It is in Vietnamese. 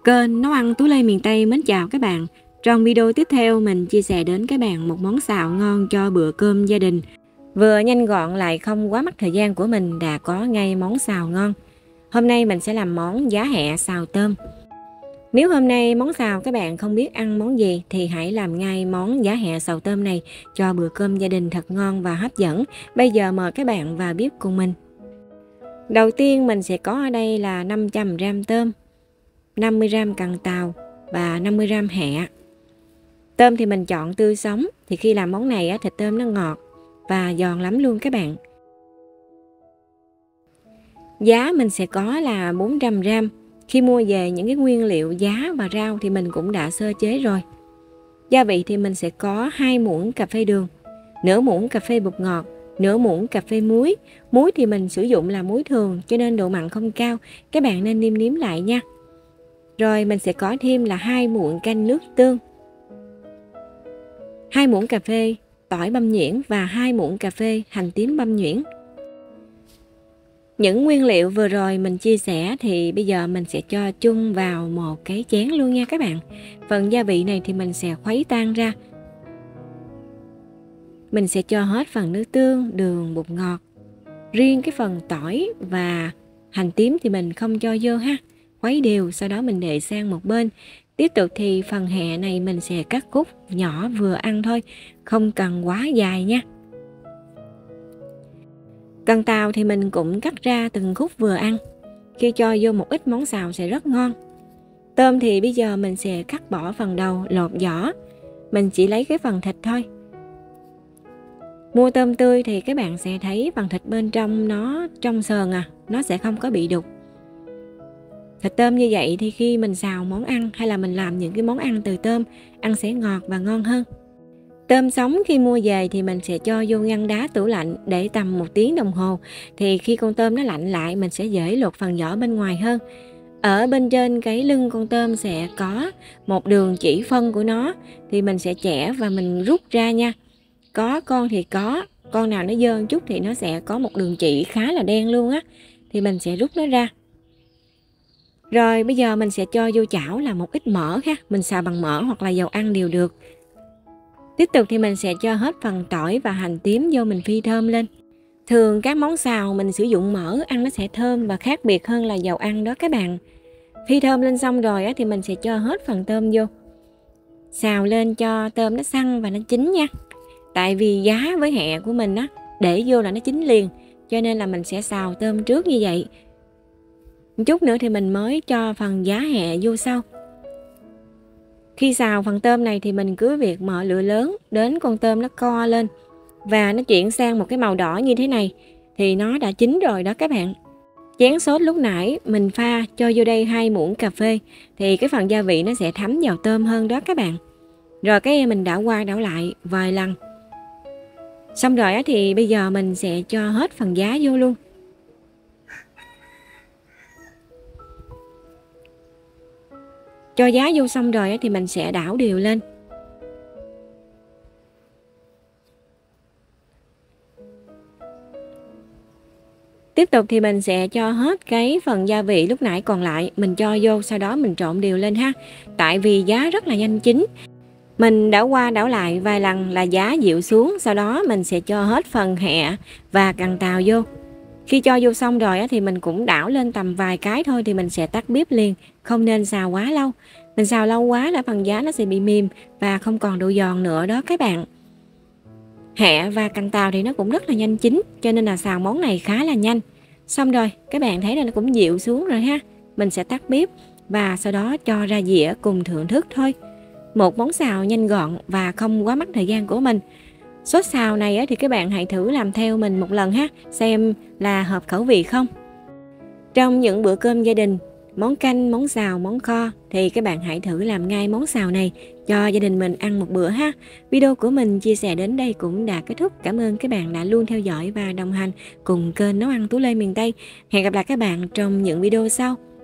Kênh Nấu ăn Tú Lê miền Tây mến chào các bạn. Trong video tiếp theo mình chia sẻ đến các bạn một món xào ngon cho bữa cơm gia đình. Vừa nhanh gọn lại không quá mất thời gian của mình đã có ngay món xào ngon. Hôm nay mình sẽ làm món giá hẹ xào tôm. Nếu hôm nay món xào các bạn không biết ăn món gì thì hãy làm ngay món giá hẹ xào tôm này cho bữa cơm gia đình thật ngon và hấp dẫn. Bây giờ mời các bạn vào bếp cùng mình. Đầu tiên mình sẽ có ở đây là 500g tôm, 50g cần tàu và 50g hẹ. Tôm thì mình chọn tươi sống, thì khi làm món này thịt tôm nó ngọt và giòn lắm luôn các bạn. Giá mình sẽ có là 400g. Khi mua về những cái nguyên liệu giá và rau thì mình cũng đã sơ chế rồi. Gia vị thì mình sẽ có 2 muỗng cà phê đường, nửa muỗng cà phê bột ngọt, nửa muỗng cà phê muối. Muối thì mình sử dụng là muối thường cho nên độ mặn không cao, các bạn nên nêm nếm lại nha. Rồi mình sẽ có thêm là 2 muỗng canh nước tương, 2 muỗng cà phê tỏi băm nhuyễn và 2 muỗng cà phê hành tím băm nhuyễn. Những nguyên liệu vừa rồi mình chia sẻ thì bây giờ mình sẽ cho chung vào một cái chén luôn nha các bạn. Phần gia vị này thì mình sẽ khuấy tan ra. Mình sẽ cho hết phần nước tương, đường, bột ngọt. Riêng cái phần tỏi và hành tím thì mình không cho vô ha. Khuấy đều, sau đó mình để sang một bên. Tiếp tục thì phần hẹ này mình sẽ cắt khúc nhỏ vừa ăn thôi, không cần quá dài nha. Cần tàu thì mình cũng cắt ra từng khúc vừa ăn. Khi cho vô một ít món xào sẽ rất ngon. Tôm thì bây giờ mình sẽ cắt bỏ phần đầu, lột vỏ. Mình chỉ lấy cái phần thịt thôi. Mua tôm tươi thì các bạn sẽ thấy phần thịt bên trong nó trong sờn nó sẽ không có bị đục. Thịt tôm như vậy thì khi mình xào món ăn hay là mình làm những cái món ăn từ tôm, ăn sẽ ngọt và ngon hơn. Tôm sống khi mua về thì mình sẽ cho vô ngăn đá tủ lạnh để tầm 1 tiếng đồng hồ. Thì khi con tôm nó lạnh lại mình sẽ dễ lột phần vỏ bên ngoài hơn. Ở bên trên cái lưng con tôm sẽ có một đường chỉ phân của nó, thì mình sẽ chẻ và mình rút ra nha. Có con thì có, con nào nó dơ chút thì nó sẽ có một đường chỉ khá là đen luôn thì mình sẽ rút nó ra. Rồi bây giờ mình sẽ cho vô chảo là một ít mỡ ha, mình xào bằng mỡ hoặc là dầu ăn đều được. Tiếp tục thì mình sẽ cho hết phần tỏi và hành tím vô mình phi thơm lên. Thường các món xào mình sử dụng mỡ ăn nó sẽ thơm và khác biệt hơn là dầu ăn đó các bạn. Phi thơm lên xong rồi thì mình sẽ cho hết phần tôm vô. Xào lên cho tôm nó săn và nó chín nha. Tại vì giá với hẹ của mình để vô là nó chín liền, cho nên là mình sẽ xào tôm trước như vậy. Một chút nữa thì mình mới cho phần giá hẹ vô sau. Khi xào phần tôm này thì mình cứ việc mở lửa lớn đến con tôm nó co lên và nó chuyển sang một cái màu đỏ như thế này thì nó đã chín rồi đó các bạn. Chén sốt lúc nãy mình pha cho vô đây 2 muỗng cà phê thì cái phần gia vị nó sẽ thấm vào tôm hơn đó các bạn. Rồi cái mình đảo qua đảo lại vài lần. Xong rồi thì bây giờ mình sẽ cho hết phần giá vô luôn. Cho giá vô xong rồi thì mình sẽ đảo đều lên. Tiếp tục thì mình sẽ cho hết cái phần gia vị lúc nãy còn lại, mình cho vô, sau đó mình trộn đều lên ha. Tại vì giá rất là nhanh chín. Mình đảo qua đảo lại vài lần là giá dịu xuống, sau đó mình sẽ cho hết phần hẹ và cần tàu vô. Khi cho vô xong rồi thì mình cũng đảo lên tầm vài cái thôi thì mình sẽ tắt bếp liền, không nên xào quá lâu. Mình xào lâu quá là phần giá nó sẽ bị mềm và không còn độ giòn nữa đó các bạn. Hẹ và cần tàu thì nó cũng rất là nhanh chín, cho nên là xào món này khá là nhanh. Xong rồi, các bạn thấy là nó cũng dịu xuống rồi ha. Mình sẽ tắt bếp và sau đó cho ra dĩa cùng thưởng thức thôi. Một món xào nhanh gọn và không quá mất thời gian của mình. Sốt xào này thì các bạn hãy thử làm theo mình một lần ha, xem là hợp khẩu vị không. Trong những bữa cơm gia đình, món canh, món xào, món kho thì các bạn hãy thử làm ngay món xào này cho gia đình mình ăn một bữa ha. Video của mình chia sẻ đến đây cũng đã kết thúc. Cảm ơn các bạn đã luôn theo dõi và đồng hành cùng kênh Nấu ăn Tú Lê miền Tây. Hẹn gặp lại các bạn trong những video sau.